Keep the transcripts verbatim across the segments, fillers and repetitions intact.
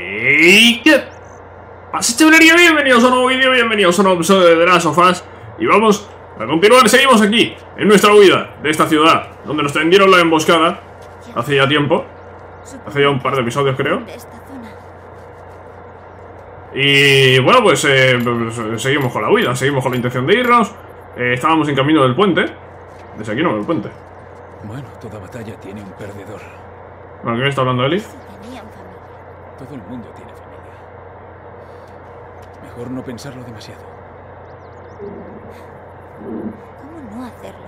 ¿Y qué pasa, chavalería? Bienvenidos a un nuevo vídeo, bienvenidos a un nuevo episodio de The Last of Us. Y vamos a continuar, seguimos aquí, en nuestra huida de esta ciudad, donde nos tendieron la emboscada hace ya tiempo. Hace ya un par de episodios, creo. Y bueno, pues, eh, pues seguimos con la huida, seguimos con la intención de irnos. eh, Estábamos en camino del puente. Desde aquí no veo el puente. Bueno, toda batalla tiene un perdedor. Bueno, ¿qué está hablando Eli? Todo el mundo tiene familia. Mejor no pensarlo demasiado. ¿Cómo no hacerlo?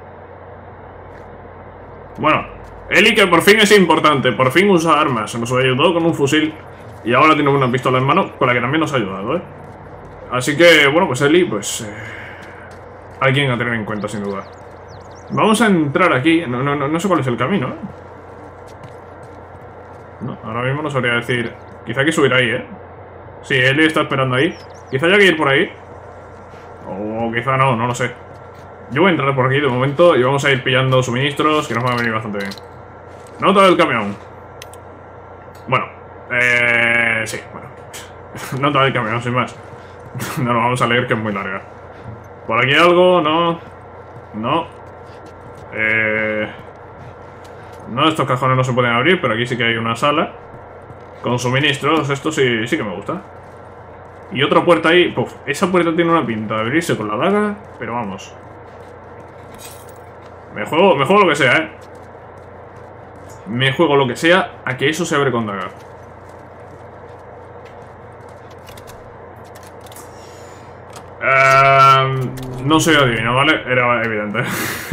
Bueno, Eli, que por fin es importante, por fin usa armas. Nos ayudó con un fusil y ahora tiene una pistola en mano con la que también nos ha ayudado, ¿eh? Así que, bueno, pues Eli, pues... Eh, alguien a tener en cuenta, sin duda. Vamos a entrar aquí. No, no, no, no sé cuál es el camino, ¿eh? No, ahora mismo no sabría decir. Quizá hay que subir ahí, ¿eh? Sí, Eli está esperando ahí. Quizá haya que ir por ahí. O quizá no, no lo sé. Yo voy a entrar por aquí de momento y vamos a ir pillando suministros, que nos van a venir bastante bien. Nota del camión. Bueno, eh... sí, bueno. Nota del camión, sin más. No lo vamos a leer, que es muy larga. Por aquí algo, no. No. Eh... No, estos cajones no se pueden abrir, pero aquí sí que hay una sala con suministros. Esto sí, sí que me gusta. Y otra puerta ahí. Puf, esa puerta tiene una pinta de abrirse con la daga, pero vamos. Me juego, me juego lo que sea, eh. Me juego lo que sea a que eso se abre con daga. Uh, no soy adivino, ¿vale? Era evidente.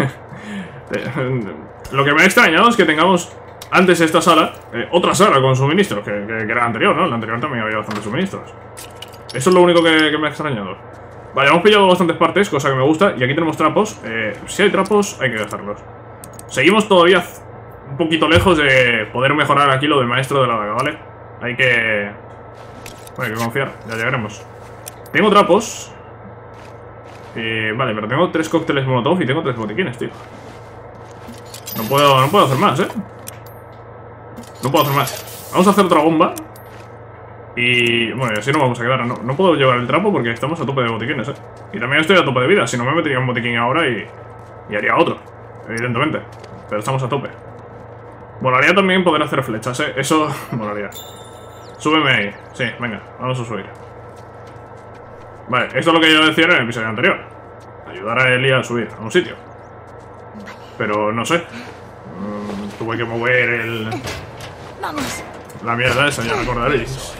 Lo que me ha extrañado es que tengamos antes esta sala, eh, otra sala con suministros, que, que, que era la anterior, ¿no? La anterior también había bastantes suministros. Eso es lo único que, que me ha extrañado. Vale, hemos pillado bastantes partes, cosa que me gusta. Y aquí tenemos trapos. eh, Si hay trapos, hay que dejarlos. Seguimos todavía un poquito lejos de poder mejorar aquí lo del maestro de la daga, ¿vale? Hay que... Bueno, hay que confiar, ya llegaremos. Tengo trapos. eh, Vale, pero tengo tres cócteles molotov y tengo tres botiquines, tío. No puedo, no puedo hacer más, ¿eh? No puedo hacer más. Vamos a hacer otra bomba. Y... bueno, y así no vamos a quedar. No, no puedo llevar el trapo porque estamos a tope de botiquines, ¿eh? Y también estoy a tope de vida. Si no me metería un botiquín ahora y... y haría otro, evidentemente. Pero estamos a tope. Molaría también poder hacer flechas, ¿eh? Eso... molaría. Súbeme ahí. Sí, venga, vamos a subir. Vale, esto es lo que yo decía en el episodio anterior. Ayudar a Eli a subir a un sitio. Pero no sé. Mm, tuve que mover el... ¡Vamos! La mierda esa, ya me acordaréis.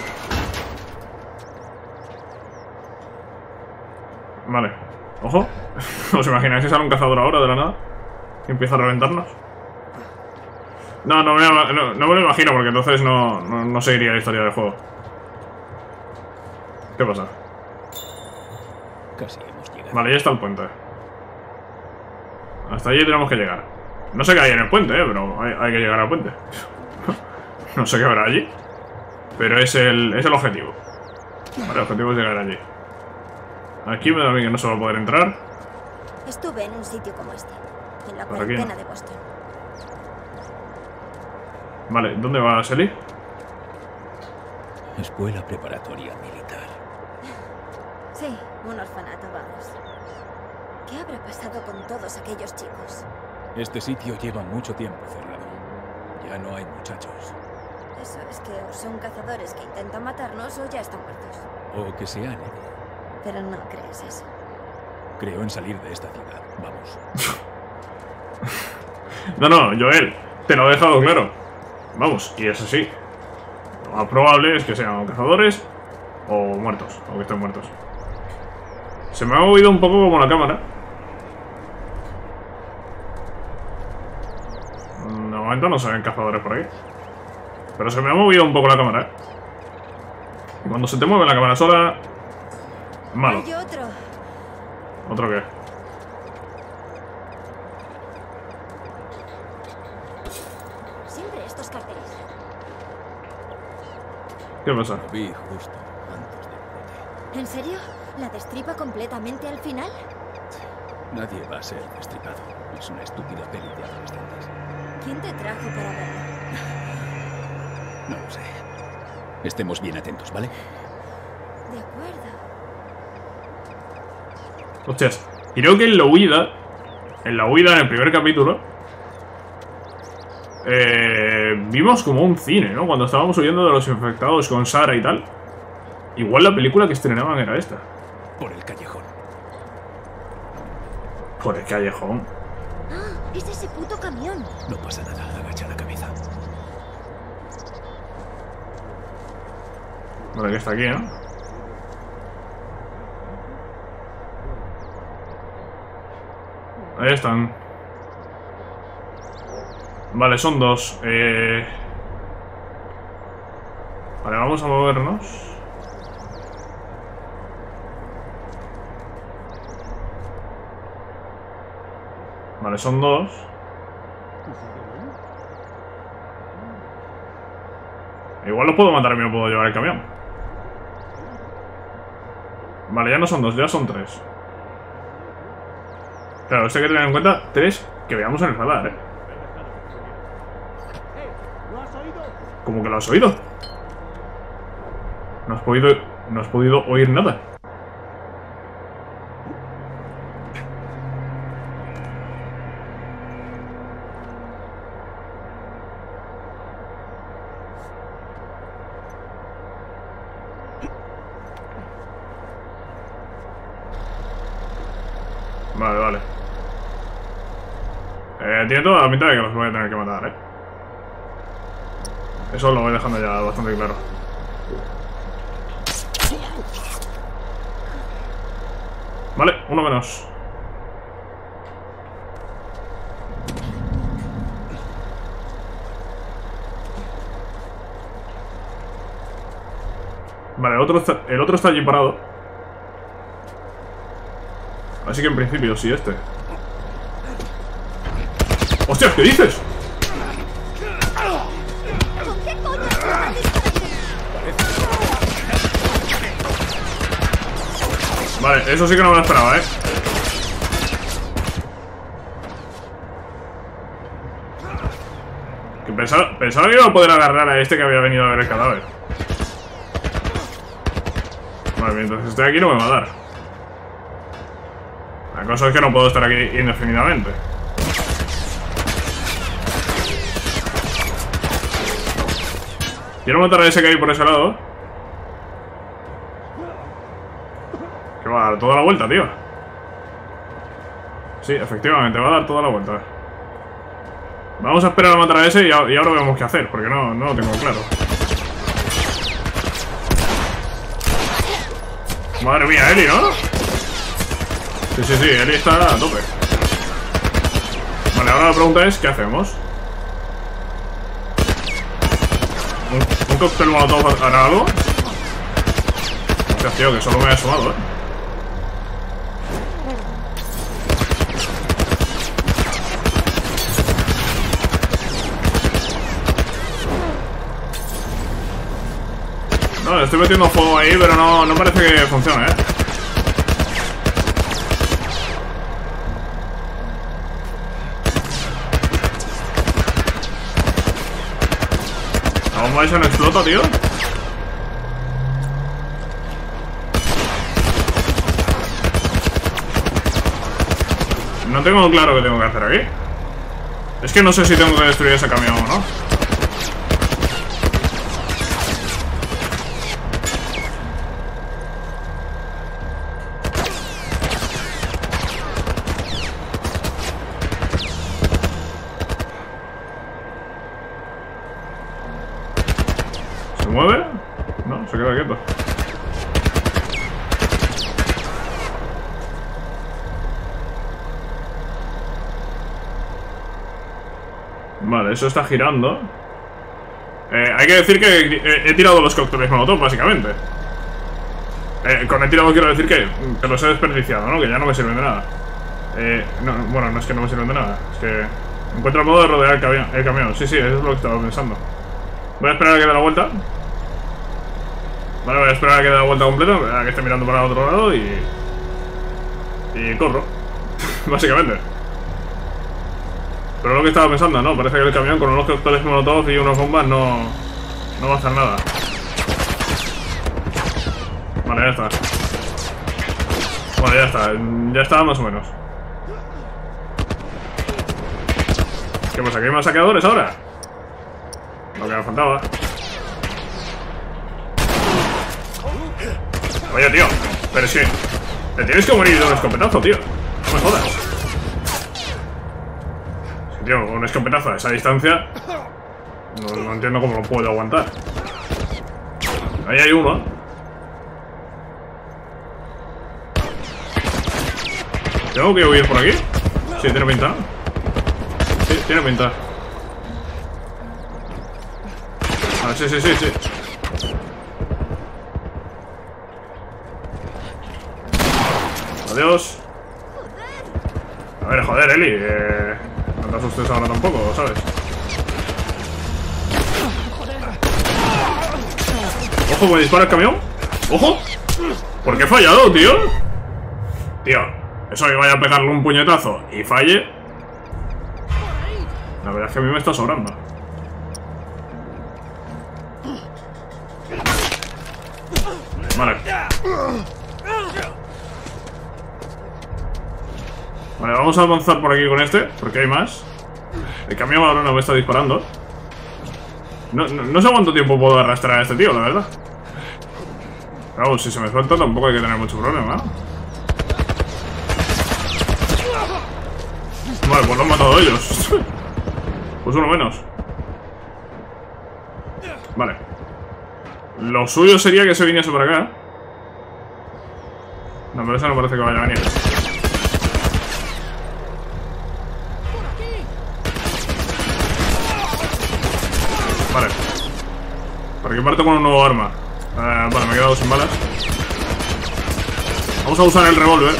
Vale. Ojo. ¿Os imagináis que sale un cazador ahora de la nada? Y empieza a reventarnos. No, no me, no, no me lo imagino, porque entonces no, no, no seguiría la historia del juego. ¿Qué pasa? Casi hemos llegado. Vale, ya está el puente. Hasta allí tenemos que llegar. No sé qué hay en el puente, eh, pero hay, hay que llegar al puente. No sé qué habrá allí, pero es el, es el objetivo. Vale, el objetivo es llegar allí. Aquí me da a mí que no se va a poder entrar. Estuve en un sitio como este, en la Por aquí. cuarentena de Boston. Vale, ¿dónde vas, Eli? Escuela preparatoria militar. Sí, un orfanato, vamos. ¿Qué habrá pasado con todos aquellos chicos? Este sitio lleva mucho tiempo cerrado. Ya no hay muchachos. Eso es que o son cazadores que intentan matarnos o ya están muertos. O que se han ido. Pero no crees eso. Creo en salir de esta ciudad. Vamos. No, no, Joel, te lo he dejado claro. Vamos, y es así. Lo más probable es que sean cazadores o muertos, o que estén muertos. Se me ha movido un poco como la cámara. De momento no se ven cazadores por ahí. Pero se me ha movido un poco la cámara, ¿eh? Y cuando se te mueve la cámara sola... malo. Hay otro. ¿Otro qué? Siempre estos carteles. ¿Qué pasa? Lo vi justo antes del brote. ¿En serio? ¿La destripa completamente al final? Nadie va a ser destripado. Es una estúpida peli de adolescentes. ¿Quién te trajo para verlo? No lo sé. Estemos bien atentos, ¿vale? De acuerdo. Hostias, creo que en la huida, en la huida, en el primer capítulo, eh, vimos como un cine, ¿no? Cuando estábamos huyendo de los infectados con Sarah y tal. Igual la película que estrenaban era esta. Por el callejón. Por el callejón. ¡Ah! ¡Es ese puto camión! No pasa nada, agacha la cabeza. Vale, que está aquí, ¿no? Ahí están. Vale, son dos. Eh... Vale, vamos a movernos. Vale, son dos. Igual los puedo matar y me lo puedo llevar el camión. Vale, ya no son dos, ya son tres. Claro, esto hay que tener en cuenta tres que veamos en el radar, eh. ¿Cómo que lo has oído? No has podido, no has podido oír nada. Vale, vale. Eh, tiene toda la pinta de que los voy a tener que matar, eh. Eso lo voy dejando ya bastante claro. Vale, uno menos. Vale, el otro está, el otro está allí parado. Así que en principio sí, este. ¡Hostia! ¿Qué dices? ¿Con qué coño estás disparando? Vale, eso sí que no me lo esperaba, ¿eh? Que pensaba, pensaba que iba a poder agarrar a este que había venido a ver el cadáver. Vale, mientras esté aquí no me va a dar. La cosa es que no puedo estar aquí indefinidamente. Quiero matar a ese que hay por ese lado. Que va a dar toda la vuelta, tío. Sí, efectivamente, va a dar toda la vuelta. Vamos a esperar a matar a ese y, a, y ahora vemos qué hacer, porque no, no lo tengo claro. Madre mía, Eli, ¿no? Sí, sí, sí, Eli está a tope. Vale, ahora la pregunta es, ¿qué hacemos? ¿Un, un cóctel molotov hará algo? Hostia, tío, que solo me he asomado, eh. No, le estoy metiendo fuego ahí, pero no, no parece que funcione, eh. ¿La bomba esa no explota, tío? No tengo claro qué tengo que hacer aquí. Es que no sé si tengo que destruir ese camión o no. ¿Se mueve? No, se queda quieto. Vale, eso está girando. Eh, hay que decir que he, he tirado los cócteles molotov, básicamente. Eh, con he tirado quiero decir que, que los he desperdiciado, ¿no? Que ya no me sirven de nada. Eh, no, bueno, no es que no me sirven de nada. Es que encuentro el modo de rodear el camión, el camión. Sí, sí, eso es lo que estaba pensando. Voy a esperar a que dé la vuelta. Vale, voy a esperar a que dé la vuelta completa, a que esté mirando para el otro lado y... Y corro. Básicamente. Pero lo que estaba pensando, no, parece que el camión con unos cócteles molotov y unos bombas no... No va a hacer nada. Vale, ya está. Vale, ya está. Ya está más o menos. ¿Qué pasa? ¿Que hay más saqueadores ahora? Lo que me faltaba. Oye, tío. Pero sí. Te tienes que morir de un escopetazo, tío. No me jodas. Sí, tío, un escopetazo a esa distancia. No, no entiendo cómo lo puedo aguantar. Ahí hay uno. ¿Tengo que huir por aquí? Sí, tiene pinta. Sí, tiene pinta. Ah, sí, sí, sí, sí. Adiós. A ver, joder, Eli. Eh, no te asustes ahora tampoco, ¿sabes? Ojo, me dispara el camión. ¡Ojo! ¿Por qué he fallado, tío? Tío, eso que vaya a pegarle un puñetazo y falle. La verdad es que a mí me está sobrando. Vale. Vale, vamos a avanzar por aquí con este, porque hay más. El camión ahora no me está disparando. No, no, no sé cuánto tiempo puedo arrastrar a este tío, la verdad. Claro, si se me suelta tampoco hay que tener mucho problema, ¿no? Vale, pues lo han matado ellos. Pues uno menos. Vale. Lo suyo sería que se viniese por acá. No, pero ese no parece que vaya a venir. Vale. Para que parte con un nuevo arma. Uh, vale, me he quedado sin balas. Vamos a usar el revólver.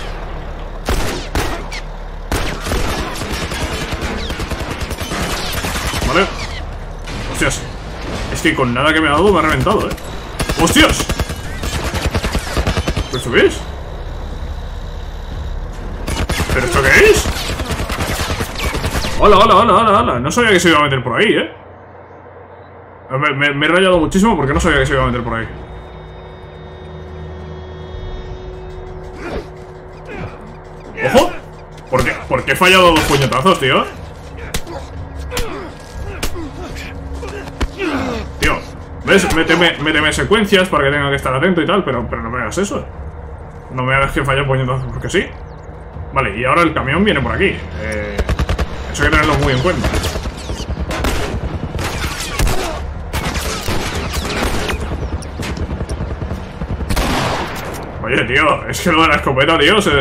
Vale. Hostias. Es que con nada que me ha dado me ha reventado, eh. ¡Hostias! ¿Pero esto qué es? ¿Pero esto qué es? ¡Hola, hola, hola, hola, hola! No sabía que se iba a meter por ahí, eh. Me, me, me he rayado muchísimo porque no sabía que se iba a meter por ahí. ¡Ojo! ¿Por qué, ¿Por qué he fallado dos puñetazos, tío? Tío, ¿ves? Méteme, méteme secuencias para que tenga que estar atento y tal, pero, pero no me hagas eso. No me hagas que falle puñetazos porque sí. Vale, y ahora el camión viene por aquí. Eh, eso hay que tenerlo muy en cuenta. Oye, tío, es que lo de la escopeta, tío, se...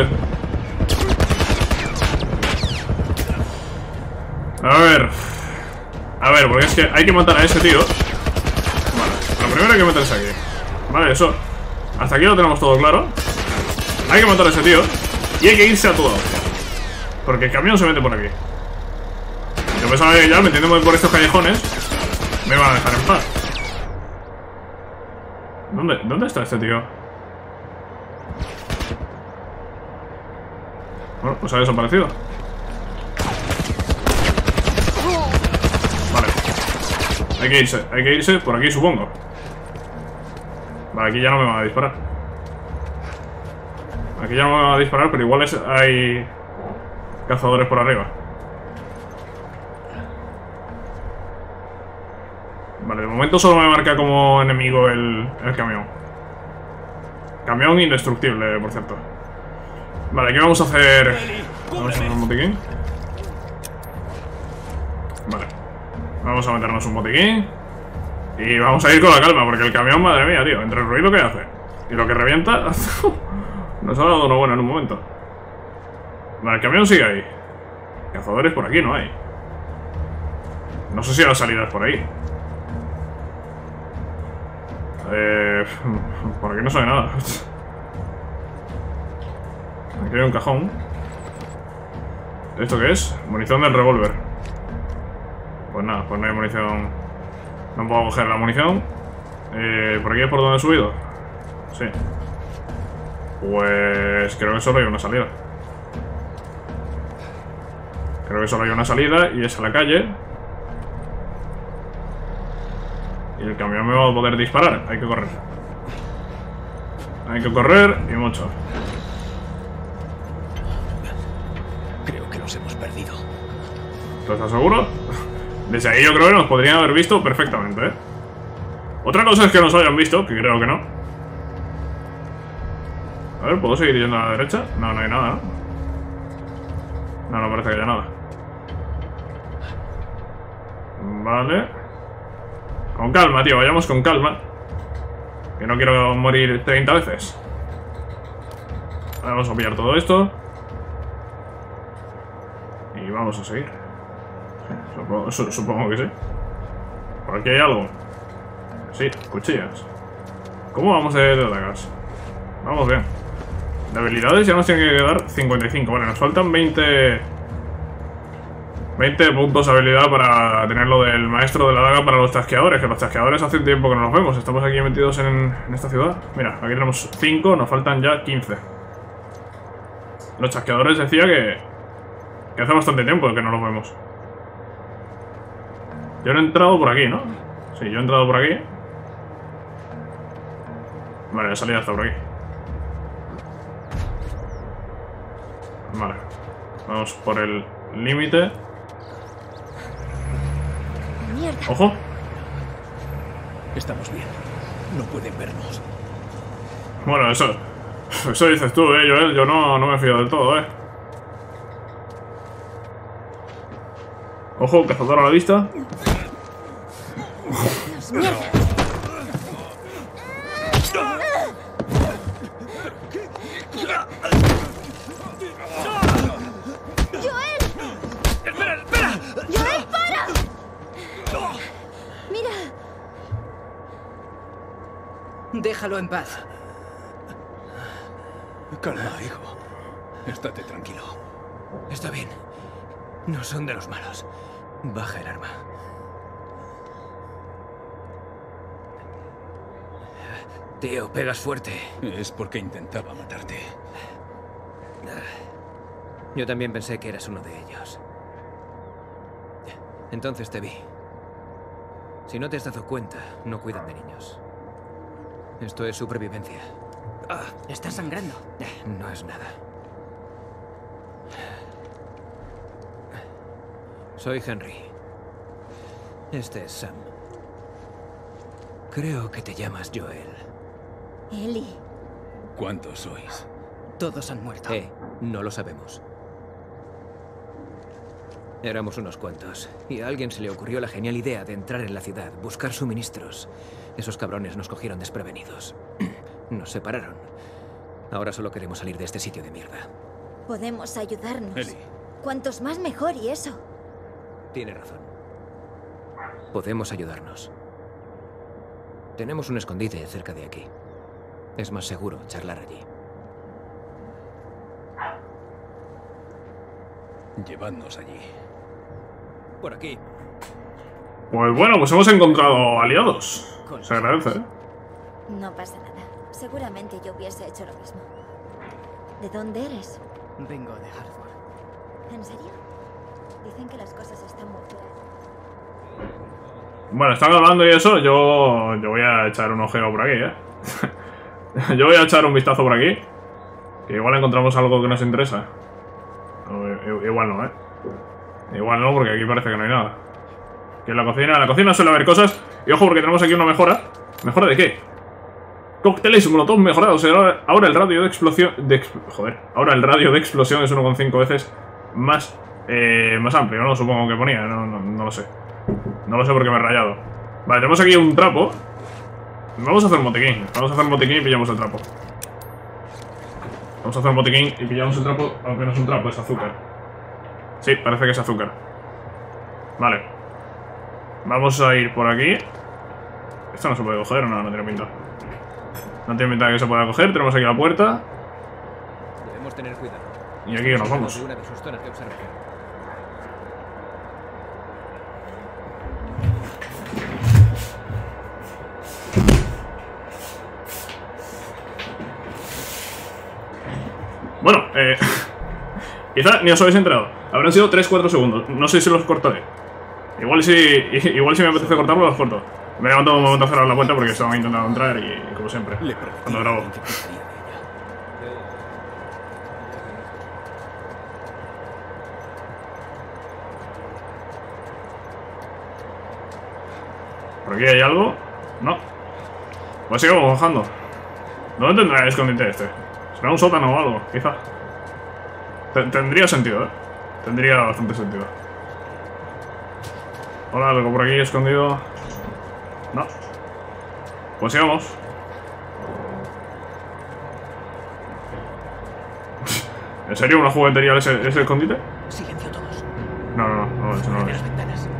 A ver... A ver, porque es que hay que matar a ese tío. Vale, lo primero hay que meterse aquí. Vale, eso... Hasta aquí lo tenemos todo claro. Hay que matar a ese tío. Y hay que irse a toda hostia. Porque el camión se mete por aquí. Yo pensaba que ya metiéndome por estos callejones me van a dejar en paz. ¿Dónde, ¿Dónde está este tío? Bueno, pues ha desaparecido. Vale. Hay que irse, hay que irse por aquí, supongo. Vale, aquí ya no me van a disparar. Aquí ya no me van a disparar, pero igual es, hay cazadores por arriba. Vale, de momento solo me marca como enemigo el, el camión. Camión indestructible, por cierto. Vale, ¿qué vamos a hacer? Vamos a hacer un botiquín. Vale. Vamos a meternos un botiquín. Y vamos a ir con la calma, porque el camión, madre mía, tío, entre el ruido que hace y lo que revienta, nos ha dado una buena en un momento. Vale, el camión sigue ahí. Cazadores por aquí no hay. No sé si la salida es por ahí. Eh, por aquí no sabe nada. Aquí hay un cajón. ¿Esto qué es? Munición del revólver. Pues nada, pues no hay munición. No puedo coger la munición. eh, ¿Por aquí es por donde he subido? Sí. Pues creo que solo hay una salida. Creo que solo hay una salida y es a la calle. Y el camión me va a poder disparar. Hay que correr. Hay que correr y mucho. Creo que los hemos perdido. ¿Tú estás seguro? Desde ahí yo creo que nos podrían haber visto perfectamente, ¿eh? Otra cosa es que nos hayan visto, que creo que no. A ver, ¿puedo seguir yendo a la derecha? No, no hay nada, ¿no? No, no parece que haya nada. Vale. Con calma, tío, vayamos con calma. Que no quiero morir treinta veces. Vamos a pillar todo esto. Y vamos a seguir. Supongo, su, supongo que sí. Por aquí hay algo. Sí, cuchillas. ¿Cómo vamos de, de dagas? Vamos bien. De habilidades ya nos tiene que quedar cincuenta y cinco. Vale, nos faltan veinte... veinte puntos de habilidad para tener lo del maestro de la daga para los chasqueadores. Que los chasqueadores hace tiempo que no los vemos. Estamos aquí metidos en, en esta ciudad. Mira, aquí tenemos cinco, nos faltan ya quince. Los chasqueadores decía que... que hace bastante tiempo que no los vemos. Yo no he entrado por aquí, ¿no? Sí, yo he entrado por aquí. Vale, la salida está por aquí. Vale. Vamos por el límite. Mierda. ¡Ojo! Estamos bien. No pueden vernos. Bueno, eso... Eso dices tú, eh, Joel. Yo no, no me fío del todo, eh. Ojo, cazador a la vista. Dios, mierda. ¡Joel! ¡Espera, espera! ¡Joel, para! Mira. Déjalo en paz. Calma, hijo. Estate tranquilo. Está bien. No son de los malos. Baja el arma. Tío, pegas fuerte. Es porque intentaba matarte. Yo también pensé que eras uno de ellos. Entonces te vi. Si no te has dado cuenta, no cuidan de niños. Esto es supervivencia. Ah, está sangrando. No es nada. Soy Henry. Este es Sam. Creo que te llamas Joel. Ellie. ¿Cuántos sois? Todos han muerto. Eh, no lo sabemos. Éramos unos cuantos, y a alguien se le ocurrió la genial idea de entrar en la ciudad, buscar suministros. Esos cabrones nos cogieron desprevenidos. Nos separaron. Ahora solo queremos salir de este sitio de mierda. Podemos ayudarnos. Ellie. Cuantos más mejor, y eso. Tiene razón. Podemos ayudarnos. Tenemos un escondite cerca de aquí. Es más seguro charlar allí. Llevadnos allí. Por aquí. Pues bueno, pues hemos encontrado aliados. Se agradece, ¿eh? No pasa nada. Seguramente yo hubiese hecho lo mismo. ¿De dónde eres? Vengo de Hartford. ¿En serio? Dicen que las cosas están muy feas. Bueno, están hablando y eso, yo, yo voy a echar un ojeo por aquí, ¿eh? Yo voy a echar un vistazo por aquí. Que igual encontramos algo que nos interesa. O, igual no, ¿eh? Igual no, porque aquí parece que no hay nada. Aquí en la cocina, en la cocina suele haber cosas. Y ojo, porque tenemos aquí una mejora. ¿Mejora de qué? Cócteles molotov mejorados. Ahora, ahora el radio de explosión... De exp joder. Ahora el radio de explosión es uno coma cinco veces más... Eh, más amplio, ¿no? Supongo que ponía. No, no, no lo sé. No lo sé porque me he rayado. Vale, tenemos aquí un trapo. Vamos a hacer un botiquín. Vamos a hacer un botiquín y pillamos el trapo. Vamos a hacer un botiquín y pillamos el trapo. Aunque no es un trapo, es azúcar. Sí, parece que es azúcar. Vale. Vamos a ir por aquí. Esto no se puede coger, no, no tiene pinta. No tiene pinta de que se pueda coger. Tenemos aquí la puerta. Debemos tener cuidado. Y aquí nos vamos. De una de sus zonas de observación. Bueno, eh... quizá ni os habéis enterado. Habrán sido tres cuatro segundos. No sé si los cortaré. Igual si, igual si me apetece cortarlo, los corto. Me he levantado un momento a cerrar la puerta porque estaba intentando entrar y, como siempre, Le cuando grabo. prometí que pasaría. ¿Por aquí hay algo? No. Pues sigamos bajando. ¿Dónde tendrá el escondite este? ¿Será un sótano o algo? Quizá. Tendría sentido, ¿eh? Tendría bastante sentido. Hola, algo por aquí escondido. No. Pues sigamos. ¿En serio una juguetería ese, ese escondite? Silencio todos. No, no, no, no, eso no Abre es. las ventanas.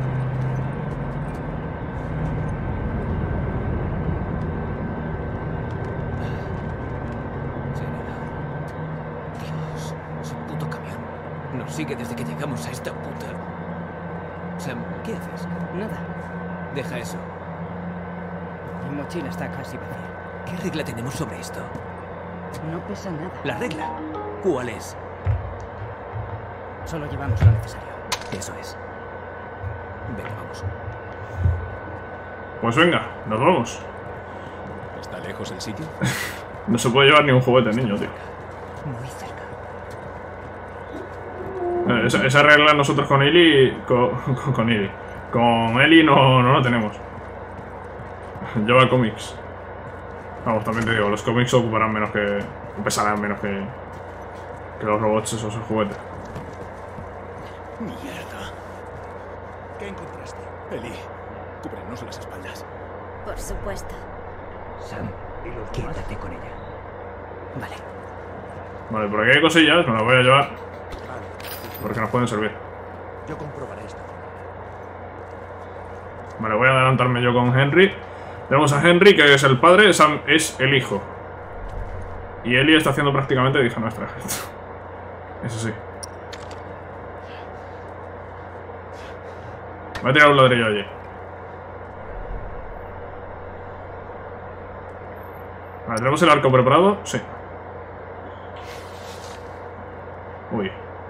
Dios, ese puto camión. Nos sigue desde que llegamos a esta puta... Sam, ¿qué haces? Nada. Deja eso. Mi mochila está casi vacía. ¿Qué regla tenemos sobre esto? No pesa nada. ¿La regla? ¿Cuál es? Solo llevamos lo necesario. Eso es. Venga, vamos. Pues venga, nos vamos. ¿Está lejos el sitio? No se puede llevar ni un juguete, niño, tío. Muy cerca. Eh, Esa, esa regla nosotros con Eli... Con, con, con Eli. Con Eli no, no la tenemos. Lleva cómics. Vamos, también te digo, los cómics ocuparán menos que... pesarán menos que... que los robots esos en juguete. Mierda. ¿Qué encontraste? Eli, cúbrenos las espaldas. Por supuesto. Sam, quédate con ella. Vale. Vale, por aquí hay cosillas, me las voy a llevar. Porque nos pueden servir. Yo comprobaré esto. Vale, voy a adelantarme yo con Henry. Tenemos a Henry, que es el padre, Sam es el hijo. Y Eli está haciendo prácticamente de hija nuestra. Eso sí. Voy a tirar un ladrillo allí. Vale, ¿tenemos el arco preparado? Sí. Uy.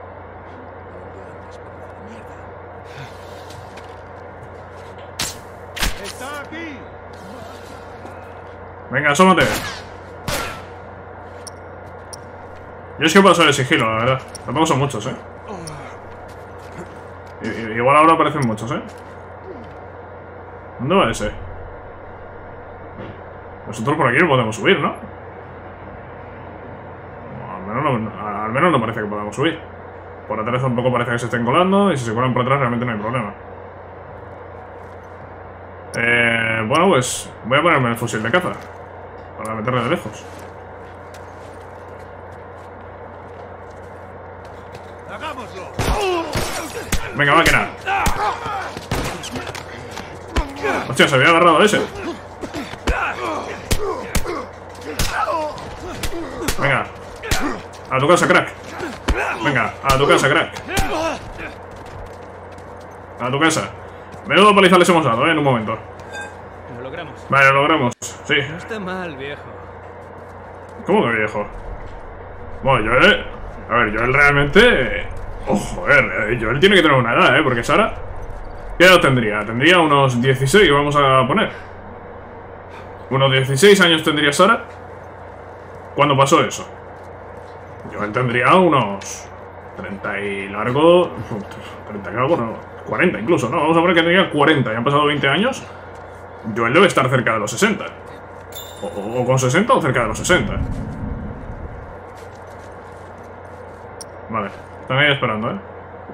¡Está aquí! Venga, asómate. Yo es que paso de sigilo, la verdad. Tampoco son muchos, eh. I igual ahora aparecen muchos, eh. ¿Dónde va ese? Nosotros por aquí no podemos subir, ¿no? Al menos no, al menos no parece que podamos subir. Por atrás tampoco parece que se estén colando. Y si se colan por atrás realmente no hay problema. Eh, bueno, pues voy a ponerme el fusil de caza. Para meterle de lejos. ¡Hagámoslo! Venga, máquina. Hostia, se había agarrado a ese. Venga. A tu casa, crack. Venga, a tu casa, crack. A tu casa. Menudo paliza les hemos dado, eh, en un momento. Lo logramos. Vale, lo logramos. Sí. No está mal, viejo. ¿Cómo que viejo? Bueno, Joel... A ver, Joel realmente... Oh, joder, Joel tiene que tener una edad, ¿eh? Porque Sara... ¿Qué edad tendría? Tendría unos dieciséis, vamos a poner. Unos dieciséis años tendría Sara. ¿Cuándo pasó eso? Joel tendría unos... treinta y largo... treinta y largo, no... cuarenta incluso, ¿no? Vamos a poner que tendría cuarenta y han pasado veinte años. Joel debe estar cerca de los sesenta. O, o, o con sesenta o cerca de los sesenta. Vale, están ahí esperando, ¿eh?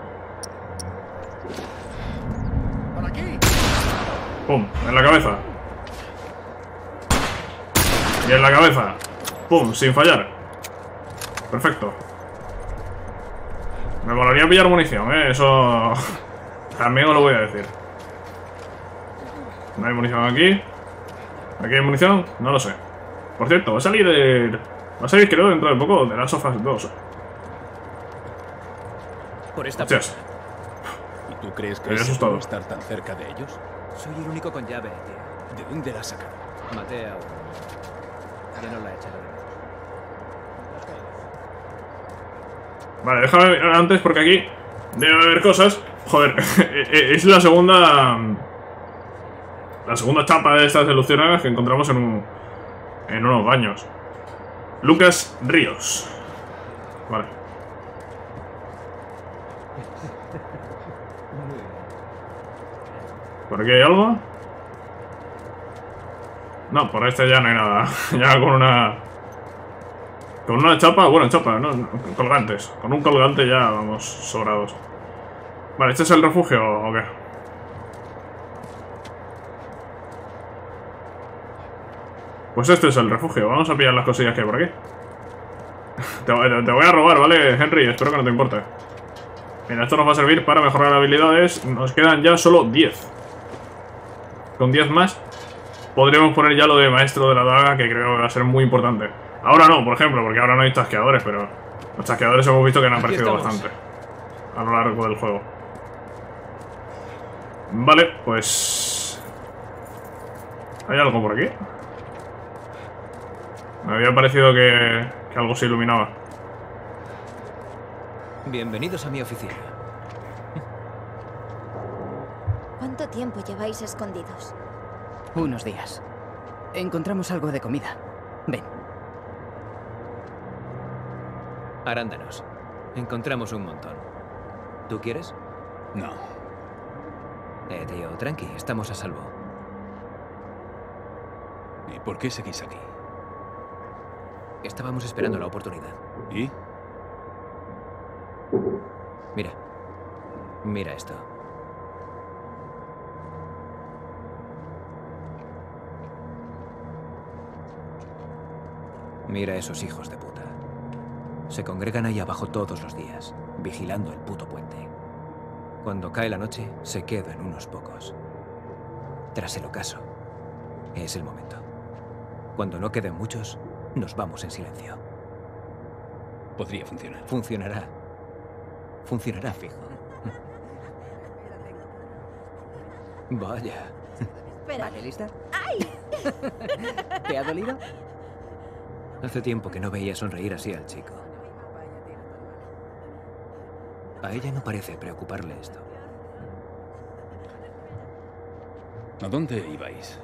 ¡Por aquí! Pum, en la cabeza. Y en la cabeza. Pum, sin fallar. Perfecto. Me molaría pillar munición, ¿eh? Eso... también os lo voy a decir. No hay munición aquí. ¿Aquí hay munición? No lo sé. Por cierto, va a salir el... Va a salir, creo, dentro de poco de Last of Us dos. Por esta Hostias. ¿Y tú crees que Me he es asustado. seguro estar tan cerca de ellos? Soy el único con llave, tío. ¿De dónde la has sacado? Maté a uno. Ya no la he echado de menos. Vale, déjame mirar antes porque aquí debe haber cosas. Joder, es la segunda... La segunda chapa de estas de luciérnagas que encontramos en un... En unos baños. Lucas Ríos. Vale. ¿Por aquí hay algo? No, por este ya no hay nada. Ya con una... Con una chapa, bueno, chapa, no, no, colgantes. Con un colgante ya vamos sobrados. Vale, ¿este es el refugio o qué? Pues este es el refugio. Vamos a pillar las cosillas que hay por aquí. Te, te voy a robar, ¿vale, Henry? Espero que no te importe. Mira, esto nos va a servir para mejorar habilidades. Nos quedan ya solo diez. Con diez más podríamos poner ya lo de maestro de la daga, que creo que va a ser muy importante. Ahora no, por ejemplo, porque ahora no hay chasqueadores, pero los chasqueadores hemos visto que han aparecido bastante a lo largo del juego. Vale, pues... ¿hay algo por aquí? Me había parecido que, que algo se iluminaba. Bienvenidos a mi oficina. ¿Cuánto tiempo lleváis escondidos? Unos días. Encontramos algo de comida. Ven. Arándanos. Encontramos un montón. ¿Tú quieres? No. Eh, tío, tranqui, estamos a salvo. ¿Y por qué seguís aquí? Estábamos esperando la oportunidad. ¿Y? Mira. Mira esto. Mira esos hijos de puta. Se congregan ahí abajo todos los días, vigilando el puto puente. Cuando cae la noche, se quedan unos pocos. Tras el ocaso, es el momento. Cuando no queden muchos, nos vamos en silencio. Podría funcionar. Funcionará. Funcionará fijo. Vaya. Espera. Vale, ¿lista? ¡Ay! ¿Te ha dolido? Hace tiempo que no veía sonreír así al chico. A ella no parece preocuparle esto. ¿A dónde ibais?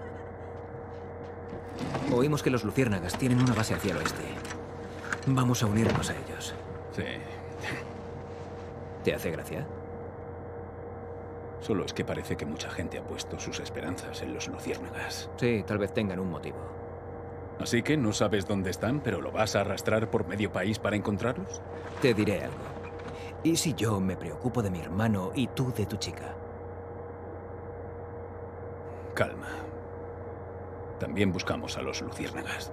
Oímos que los luciérnagas tienen una base hacia el oeste. Vamos a unirnos a ellos. Sí. ¿Te hace gracia? Solo es que parece que mucha gente ha puesto sus esperanzas en los luciérnagas. Sí, tal vez tengan un motivo. Así que no sabes dónde están, pero lo vas a arrastrar por medio país para encontrarlos. Te diré algo. ¿Y si yo me preocupo de mi hermano y tú de tu chica? Calma. También buscamos a los luciérnagas.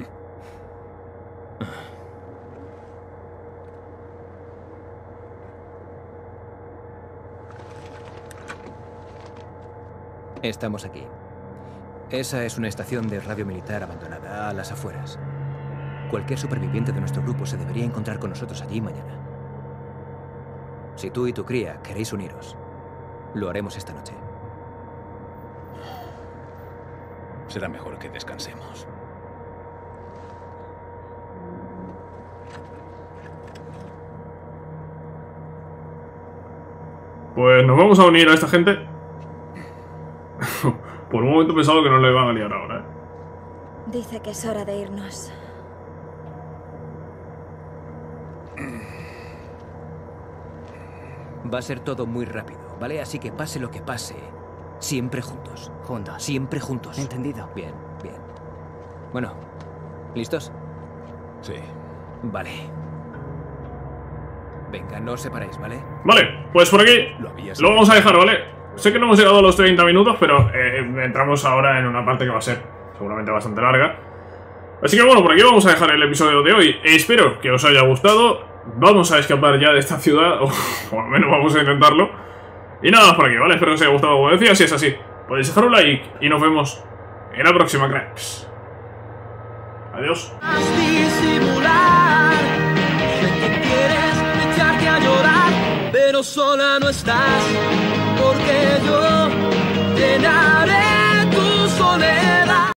Estamos aquí. Esa es una estación de radio militar abandonada a las afueras. Cualquier superviviente de nuestro grupo se debería encontrar con nosotros allí mañana. Si tú y tu cría queréis uniros, lo haremos esta noche. Será mejor que descansemos. Pues nos vamos a unir a esta gente. Por un momento he pensado que no le van a liar ahora, ¿eh? Dice que es hora de irnos. Va a ser todo muy rápido, ¿vale? Así que pase lo que pase, siempre juntos. Juntos. Siempre juntos. Entendido. Bien, bien. Bueno, ¿listos? Sí. Vale. Venga, no os separéis, ¿vale? Vale, pues por aquí Lo habías lo vamos a dejar, ¿vale? Sé que no hemos llegado a los treinta minutos, pero eh, entramos ahora en una parte que va a ser seguramente bastante larga. Así que bueno, por aquí vamos a dejar el episodio de hoy. Espero que os haya gustado. Vamos a escapar ya de esta ciudad, o por lo menos vamos a intentarlo. Y nada más por aquí, ¿vale? Espero que os haya gustado, como decía. Si es así, podéis dejar un like y nos vemos en la próxima, cracks. Adiós. Disimular, sé que quieres echarte a llorar, pero sola no estás, porque yo te daré.